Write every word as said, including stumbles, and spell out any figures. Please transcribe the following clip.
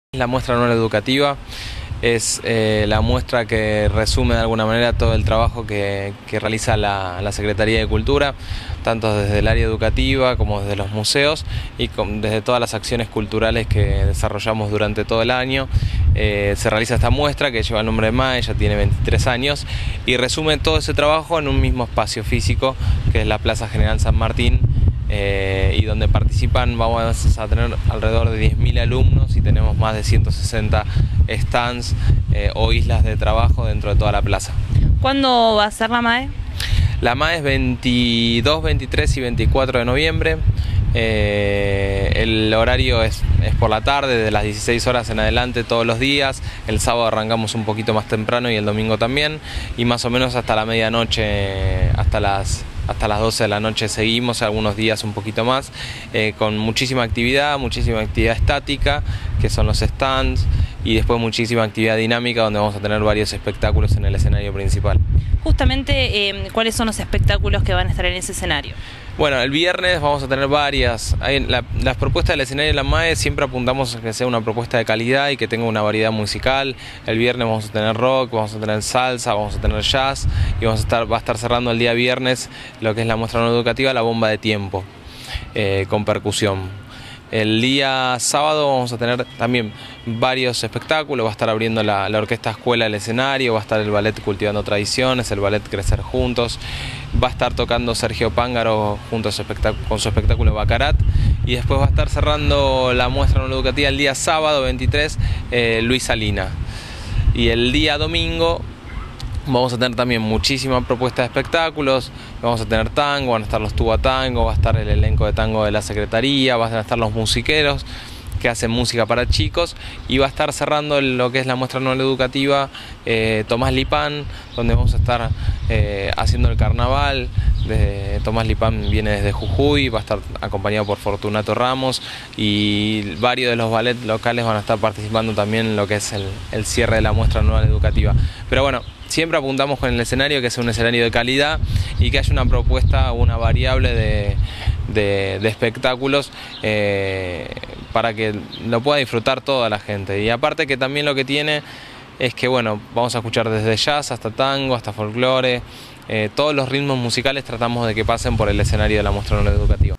La muestra anual educativa es eh, la muestra que resume de alguna manera todo el trabajo que, que realiza la, la Secretaría de Cultura, tanto desde el área educativa como desde los museos y con, desde todas las acciones culturales que desarrollamos durante todo el año. Eh, se realiza esta muestra que lleva el nombre de MAE, ya tiene veintitrés años, y resume todo ese trabajo en un mismo espacio físico que es la Plaza General San Martín. Eh, y donde participan, vamos a tener alrededor de diez mil alumnos y tenemos más de ciento sesenta stands eh, o islas de trabajo dentro de toda la plaza. ¿Cuándo va a ser la MAE? La MAE es veintidós, veintitrés y veinticuatro de noviembre. Eh, el horario es, es por la tarde, de las dieciséis horas en adelante todos los días. El sábado arrancamos un poquito más temprano y el domingo también, y más o menos hasta la medianoche, hasta las hasta las doce de la noche seguimos, algunos días un poquito más, eh, con muchísima actividad, muchísima actividad estática, que son los stands, y después muchísima actividad dinámica, donde vamos a tener varios espectáculos en el escenario principal. Justamente, eh, ¿cuáles son los espectáculos que van a estar en ese escenario? Bueno, el viernes vamos a tener varias. Hay la, las propuestas del escenario de la MAE siempre apuntamos a que sea una propuesta de calidad y que tenga una variedad musical. El viernes vamos a tener rock, vamos a tener salsa, vamos a tener jazz, y vamos a estar, va a estar cerrando el día viernes lo que es la muestra no educativa, la bomba de tiempo, eh, con percusión. El día sábado vamos a tener también varios espectáculos, va a estar abriendo la, la Orquesta Escuela el escenario, va a estar el ballet Cultivando Tradiciones, el ballet Crecer Juntos, va a estar tocando Sergio Pángaro junto a su con su espectáculo Bacarat, y después va a estar cerrando la muestra no educativa el día sábado veintitrés, eh, Luis Salina. Y el día domingo vamos a tener también muchísimas propuestas de espectáculos, vamos a tener tango, van a estar los tuba tango, va a estar el elenco de tango de la Secretaría, van a estar los musiqueros que hacen música para chicos, y va a estar cerrando lo que es la muestra anual educativa eh, Tomás Lipán, donde vamos a estar eh, haciendo el carnaval. De, Tomás Lipán viene desde Jujuy, va a estar acompañado por Fortunato Ramos, y varios de los ballets locales van a estar participando también en lo que es el, el cierre de la muestra anual educativa. Pero bueno, siempre apuntamos con el escenario que sea un escenario de calidad y que haya una propuesta, una variable de, de, de espectáculos eh, para que lo pueda disfrutar toda la gente. Y aparte que también lo que tiene es que, bueno, vamos a escuchar desde jazz hasta tango, hasta folclore, eh, todos los ritmos musicales tratamos de que pasen por el escenario de la muestra anual educativa.